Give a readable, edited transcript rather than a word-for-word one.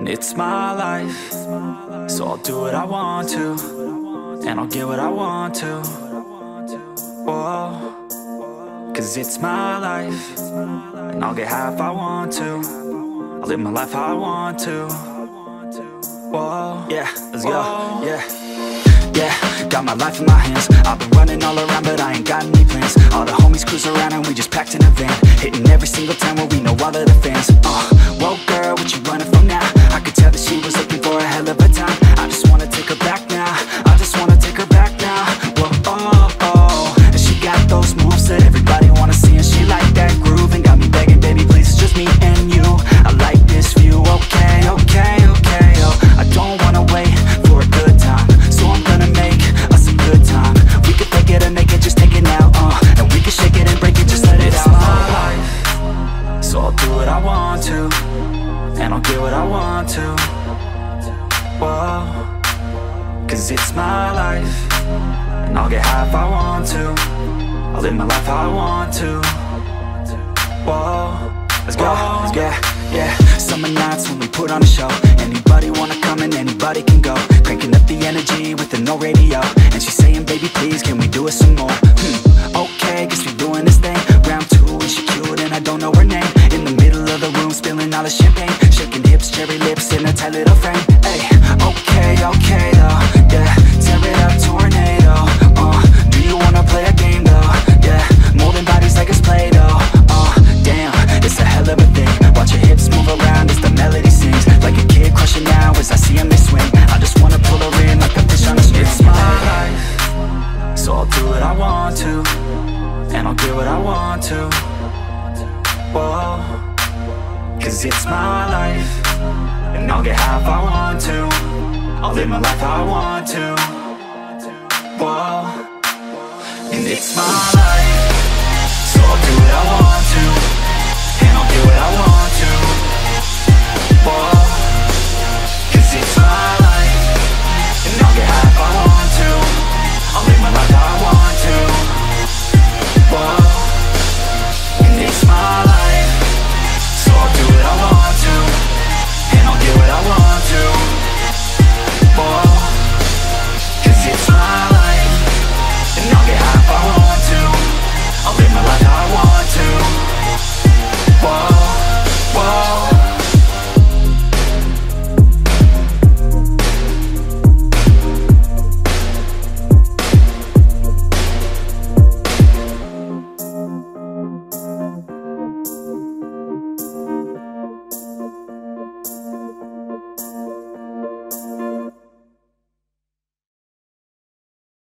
And it's my life, so I'll do what I want to, and I'll get what I want to. Whoa, cause it's my life, and I'll get high if I want to. I'll live my life how I want to. Whoa, yeah, let's go, yeah. Yeah, got my life in my hands. I've been running all around, but I ain't got any plans. All the homies cruise around and we just packed in a van, hitting every single town where we know all of the fans. Whoa girl, what you running from now? I could tell that she was looking for a hell of a time. I just wanna take her back now, I just wanna take her back now. Whoa, oh, oh. And she got those moves that everybody wanna see, and she like that groove and got me begging, baby please, it's just me and you. I like this view, okay, okay, okay, oh. I don't wanna wait for a good time, so I'm gonna make us a good time. We can fake it and make it, just take it now, and we can shake it and break it, just let it out. It's my life, so I'll do what I want to, and I'll get what I want to. Whoa, cause it's my life, and I'll get high if I want to. I'll live my life how I want to. Whoa, let's go, let's go, yeah. Summer nights when we put on a show, anybody wanna come and anybody can go. Cranking up the energy with the no radio, and she's saying, baby please, can we do it some more? Okay, guess we're doing this thing. Round two and she cute and I don't know her name. In the middle of the room spilling all the champagne, shaking hips, cherry lips in a tight little frame. Hey, okay, okay though, yeah. Tear it up, tornado, do you wanna play a game though? Yeah, molding bodies like it's Play-Doh. Damn, it's a hell of a thing. Watch your hips move around as the melody sings, like a kid crushing now as I see him swing. I just wanna pull her in like a fish on a string. It's my life, so I'll do what I want to, and I'll get what I want to. Whoa, cause it's my life, and I'll get high if I want to. I'll live my life how I want to. Whoa, and it's my life.